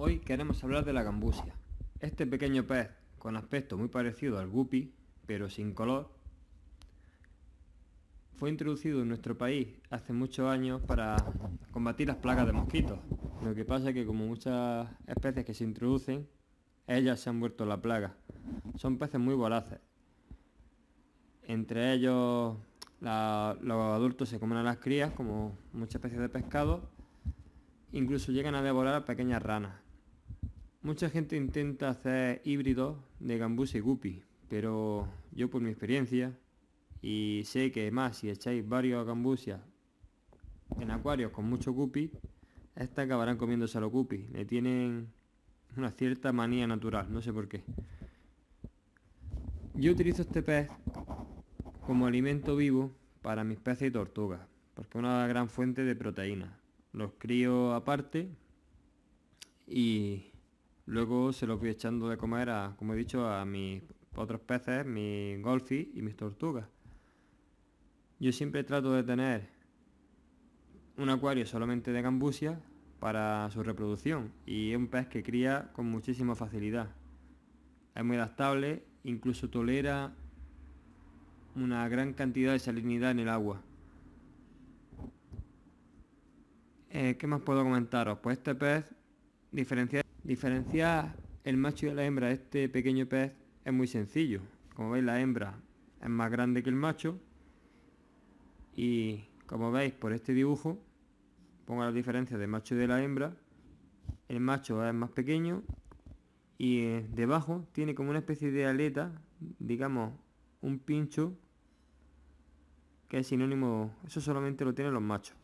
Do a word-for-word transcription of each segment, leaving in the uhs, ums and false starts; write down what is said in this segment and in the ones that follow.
Hoy queremos hablar de la gambusia. Este pequeño pez, con aspecto muy parecido al guppy, pero sin color, fue introducido en nuestro país hace muchos años para combatir las plagas de mosquitos. Lo que pasa es que, como muchas especies que se introducen, ellas se han vuelto la plaga. Son peces muy voraces. Entre ellos, la, los adultos se comen a las crías, como muchas especies de pescado. Incluso llegan a devorar a pequeñas ranas. Mucha gente intenta hacer híbridos de gambusia y guppy, pero yo, por mi experiencia, y sé que más si echáis varios gambusias en acuarios con mucho guppy, estas acabarán comiéndose a los guppy. Le tienen una cierta manía natural, no sé por qué. Yo utilizo este pez como alimento vivo para mis peces y tortugas, porque es una gran fuente de proteínas. Los crío aparte y luego se los voy echando de comer, a, como he dicho, a mis otros peces, mis golfis y mis tortugas. Yo siempre trato de tener un acuario solamente de gambusia para su reproducción, y es un pez que cría con muchísima facilidad. Es muy adaptable, incluso tolera una gran cantidad de salinidad en el agua. Eh, ¿Qué más puedo comentaros? Pues este pez diferencia, diferenciar el macho y la hembra de este pequeño pez es muy sencillo. Como veis, la hembra es más grande que el macho, y como veis por este dibujo, pongo las diferencias del macho y de la hembra. El macho es más pequeño y eh, debajo tiene como una especie de aleta, digamos un pincho, que es sinónimo. Eso solamente lo tienen los machos.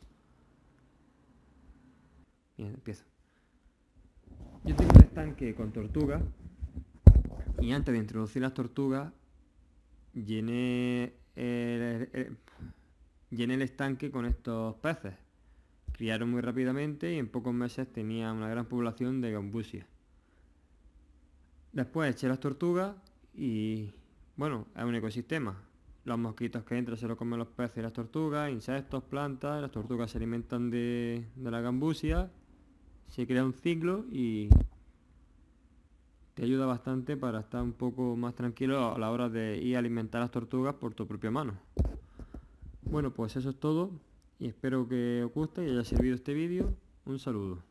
Bien, empiezo. Yo tengo un estanque con tortugas, y antes de introducir las tortugas llené el, el, llené el estanque con estos peces. Criaron muy rápidamente y en pocos meses tenía una gran población de gambusia. Después eché las tortugas y, bueno, es un ecosistema. Los mosquitos que entran se los comen los peces y las tortugas, insectos, plantas. Las tortugas se alimentan de, de la gambusia. Se crea un ciclo y te ayuda bastante para estar un poco más tranquilo a la hora de ir a alimentar a las tortugas por tu propia mano. Bueno, pues eso es todo, y espero que os guste y haya servido este vídeo. Un saludo.